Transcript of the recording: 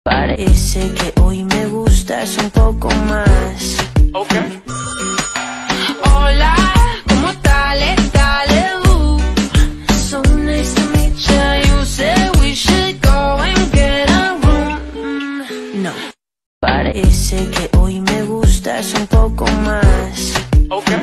Parece que hoy me gustas un poco más. Okay. Hola, ¿cómo tal? So nice to meet ya. You said we should go and get a room. No. Parece que hoy me gustas un poco más. Okay.